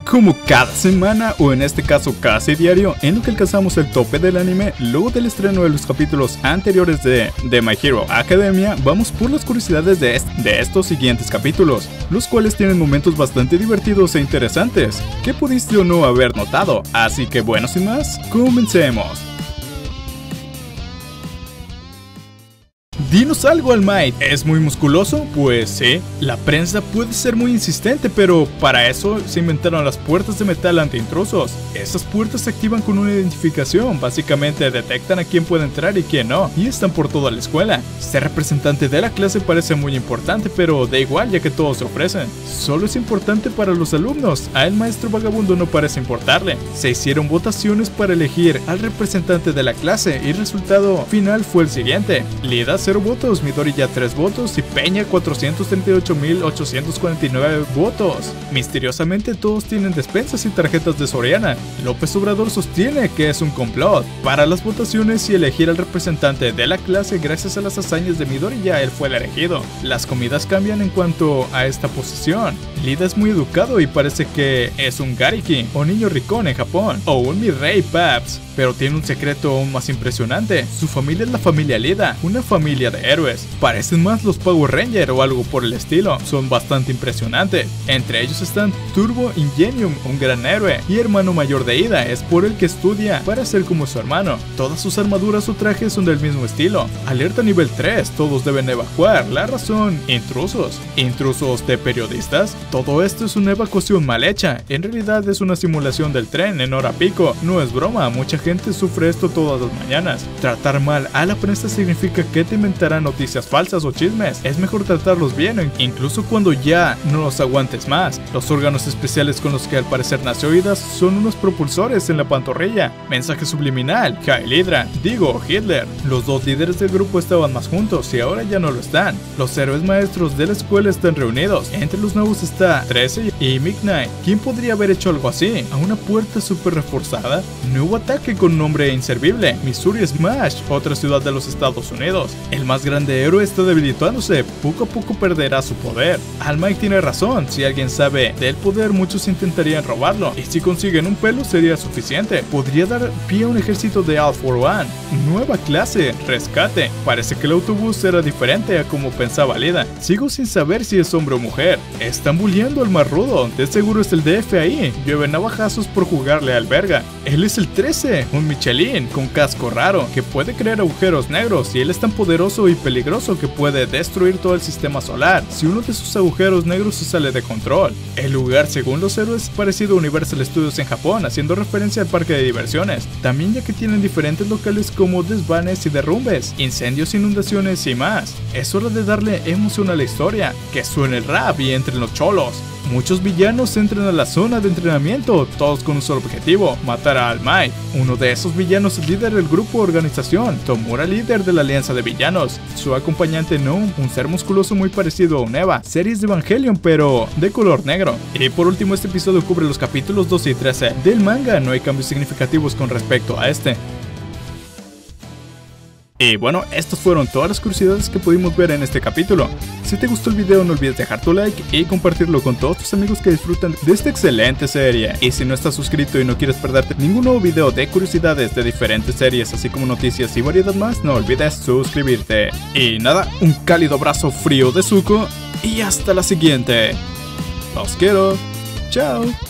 Como cada semana, o en este caso casi diario, en lo que alcanzamos el tope del anime, luego del estreno de los capítulos anteriores de My Hero Academia, vamos por las curiosidades de estos siguientes capítulos, los cuales tienen momentos bastante divertidos e interesantes, que pudiste o no haber notado, así que bueno, sin más, comencemos. Dinos algo, All Might. ¿Es muy musculoso? Pues sí. La prensa puede ser muy insistente, pero para eso se inventaron las puertas de metal anti-intrusos. Esas puertas se activan con una identificación, básicamente detectan a quién puede entrar y quién no, y están por toda la escuela. Ser representante de la clase parece muy importante, pero da igual ya que todos se ofrecen. Solo es importante para los alumnos, al maestro vagabundo no parece importarle. Se hicieron votaciones para elegir al representante de la clase y el resultado final fue el siguiente: Lida 0 votos, Midori ya 3 votos y Peña 438.849 votos. Misteriosamente todos tienen despensas y tarjetas de Soriana. López Obrador sostiene que es un complot para las votaciones y elegir al representante de la clase. Gracias a las hazañas de Midori ya él fue el elegido. Las comidas cambian en cuanto a esta posición. Lida es muy educado y parece que es un Gariki o niño ricón en Japón, o un mi rey Paps, pero tiene un secreto aún más impresionante. Su familia es la familia Lida, una familia de héroes. Parecen más los Power Rangers o algo por el estilo. Son bastante impresionantes. Entre ellos están Turbo Ingenium, un gran héroe y hermano mayor de Ida, es por el que estudia para ser como su hermano. Todas sus armaduras o trajes son del mismo estilo. Alerta nivel 3, todos deben evacuar. La razón: intrusos. Intrusos de periodistas. Todo esto es una evacuación mal hecha. En realidad es una simulación del tren en hora pico. No es broma, mucha gente sufre esto todas las mañanas. Tratar mal a la prensa significa que te inventarán noticias falsas o chismes. Es mejor tratarlos bien, incluso cuando ya no los aguantes más. Los órganos especiales con los que al parecer nació Ida son unos propulsores en la pantorrilla. Mensaje subliminal: Heil Hydra, digo Hitler. Los dos líderes del grupo estaban más juntos y ahora ya no lo están. Los héroes maestros de la escuela están reunidos. Entre los nuevos está 13 y Midnight. ¿Quién podría haber hecho algo así? A una puerta súper reforzada. Nuevo ataque con nombre inservible: Missouri Smash, otra ciudad de los Estados Unidos. El más grande héroe está debilitándose, poco a poco perderá su poder. All Might tiene razón, si alguien sabe del poder muchos intentarían robarlo, y si consiguen un pelo sería suficiente. Podría dar pie a un ejército de All for One. Nueva clase, rescate. Parece que el autobús era diferente a como pensaba Lida. Sigo sin saber si es hombre o mujer. Están bulleando al más rudo, de seguro es el DF ahí. Llueve navajazos por jugarle al verga. Él es el 13, un Michelin con casco raro que puede crear agujeros negros, y él es tan poderoso y peligroso que puede destruir todo el sistema solar si uno de sus agujeros negros se sale de control. El lugar, según los héroes, es parecido a Universal Studios en Japón, haciendo referencia al parque de diversiones. También ya que tienen diferentes locales como desvanes y derrumbes, incendios, inundaciones y más. Es hora de darle emoción a la historia, que suene el rap y entren los cholos. Muchos villanos entran a la zona de entrenamiento, todos con un solo objetivo: matar a All Might. Uno de esos villanos es líder del grupo o organización, Tomura, líder de la alianza de villanos. Su acompañante Noom, un ser musculoso muy parecido a un Eva, series de Evangelion pero de color negro. Y por último, este episodio cubre los capítulos 12 y 13 del manga, no hay cambios significativos con respecto a este. Y bueno, estas fueron todas las curiosidades que pudimos ver en este capítulo. Si te gustó el video no olvides dejar tu like y compartirlo con todos tus amigos que disfrutan de esta excelente serie. Y si no estás suscrito y no quieres perderte ningún nuevo video de curiosidades de diferentes series, así como noticias y variedad más, no olvides suscribirte. Y nada, un cálido abrazo frío de Zuko y hasta la siguiente. Los quiero. Chao.